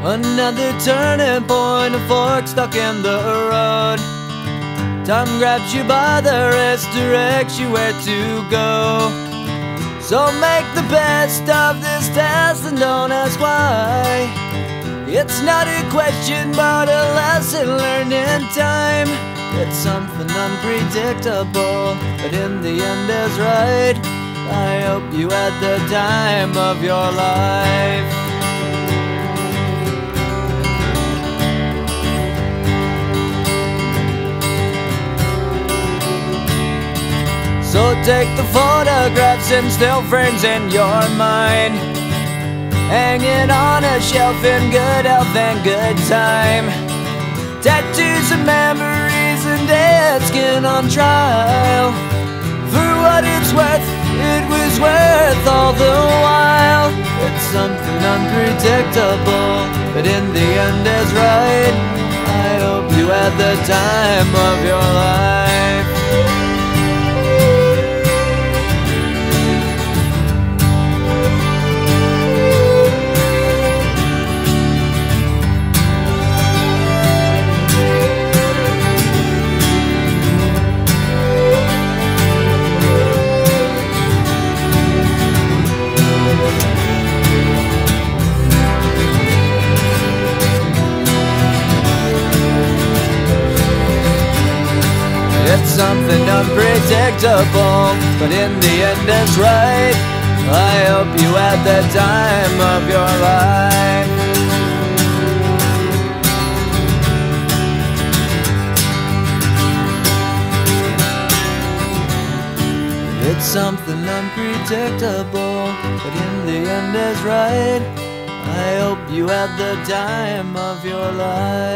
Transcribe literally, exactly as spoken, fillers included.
Another turning point, a fork stuck in the road. Time grabs you by the wrist, directs you where to go. So make the best of this test and don't ask why. It's not a question but a lesson learned in time. It's something unpredictable, but in the end is right. I hope you had the time of your life. So take the photographs and still frames in your mind, hanging on a shelf in good health and good time. Tattoos and memories and dead skin on trial. For what it's worth, it was worth all the while. It's something unpredictable, but in the end is right. I hope you had the time of your life. It's something unpredictable, but in the end it's right. I hope you had the time of your life. It's something unpredictable, but in the end is right. I hope you had the time of your life.